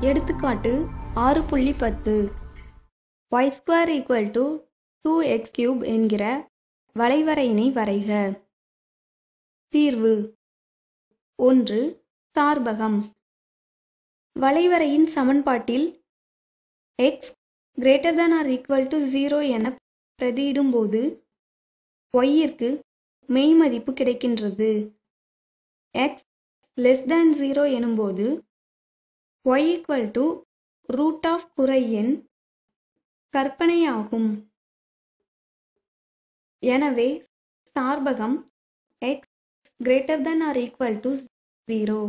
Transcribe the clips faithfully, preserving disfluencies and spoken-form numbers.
எடுத்துக்காட்டு ஆறு புள்ளி பத்து. y square equal to two x cube என்கிற வளைவரையினை வரைக. தீர்வு. ஒன்று. சார்பகம். வளைவரையின் சமன்பாட்டில் x greater than or equal to zero என பிரதியிடும்போது y-ற்கு மெய்மதிப்பு கிடைக்கின்றது. x less than ஜீரோ எனும்போது y equal to root of குறை எண் கற்பனையாகும். எனவே சார்பகம் x greater than or equal to zero.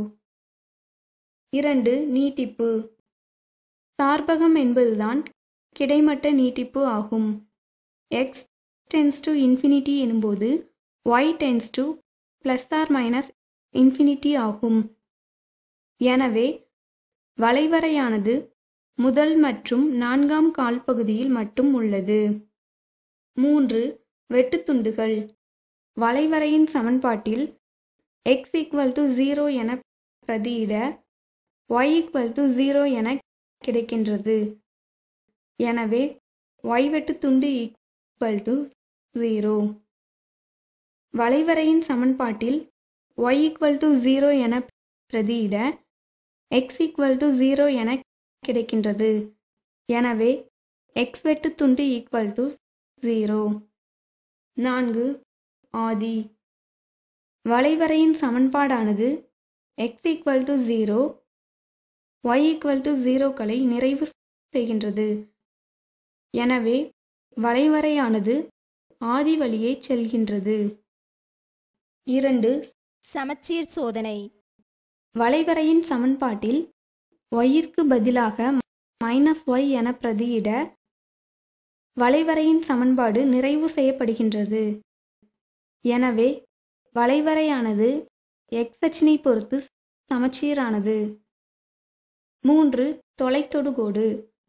இரண்டு. நீட்டிப்பு. சார்பகம் என்பதுதான் கிடைமட்ட நீட்டிப்பு ஆகும். x tends to infinity எனும்போது y tends to plus or minus infinity ஆகும். எனவே வளைவரையானது முதல் மற்றும் நான்காம் கால்பகுதியில் மட்டும் உள்ளது. மூன்று. வெட்டுத்துண்டுகள். வளைவரையின் சமன்பாட்டில் x equal to ஜீரோ என பிரதியிட y equal to ஜீரோ என கிடைக்கின்றது. எனவே y வெட்டுத்துண்டு equal to ஜீரோ. வளைவரையின் சமன்பாட்டில் y equal to ஜீரோ என பிரதியிட x equal to ஜீரோ என கிடைக்கின்றது. எனவே x வெட்டுத்துண்டு equal to ஜீரோ. நான்கு. ஆதி. வளைவரையின் சமன்பாடானது x equal to zero, y equal to ஜீரோக்களை நிறைவு செய்கின்றது. எனவே வளைவரையானது ஆதி வழியே செல்கின்றது. இரண்டு. சமச்சீர் சோதனை. வளைவரையின் சமன்பாட்டில் y-ற்கு பதிலாக மைனஸ் y என பிரதியிட வளைவரையின் சமன்பாடு நிறைவு செய்யப்படுகின்றது. எனவே வளைவரையானது x அச்சினை பொறுத்து சமச்சீரானது. மூன்று. தொலைத்தொடுகோடு.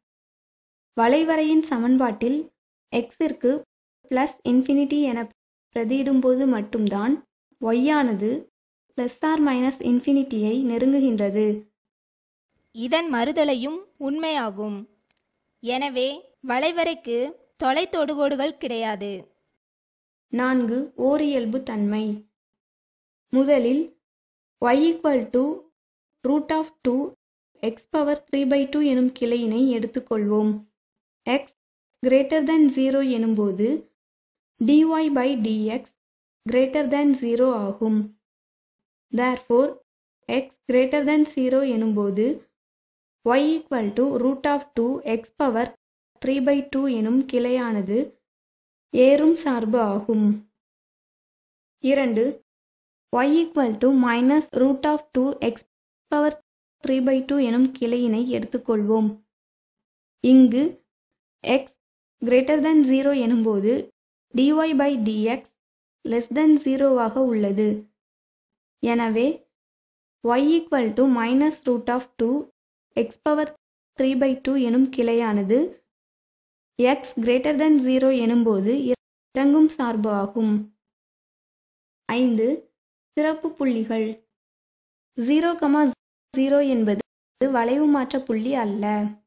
வளைவரையின் சமன்பாட்டில் x-ற்கு பிளஸ் இன்ஃபினிட்டி என பிரதியிடும்போது மட்டும்தான் y-ஆனது பிளஸ் ஆர் மைனஸ் இன்ஃபினிட்டியை நெருங்குகின்றது. இதன் மறுதலையும் உண்மையாகும். எனவே வளைவரைக்கு தொலைத்தொடுகோடுகள் கிடையாது. நான்கு. ஓரியல்பு தன்மை. முதலில் y equal to root of two x power three by two எனும் கிளையினை எடுத்துக்கொள்வோம். x greater than ஜீரோ எனும்போது dy by dx greater than zero ஆகும். Therefore x greater than zero எனும்போது y equal to root of two x power three by two எனும் கிளையானது ஏறும் சார்பு ஆகும். இரண்டு. y equal to minus root of two x power three by two எனும் கிளையினை எடுத்துக்கொள்வோம். இங்கு x greater than ஜீரோ எனும்போது dy by dx less than zero ஆக உள்ளது. எனவே y equal to minus root of two x power three by two எனும் கிளையானது x greater than ஜீரோ எனும்போது இறங்கும் சார்பு ஆகும். ஐந்து. சிறப்பு புள்ளிகள். ஜீரோ, ஜீரோ என்பது வளைவு மாற்ற புள்ளி அல்ல.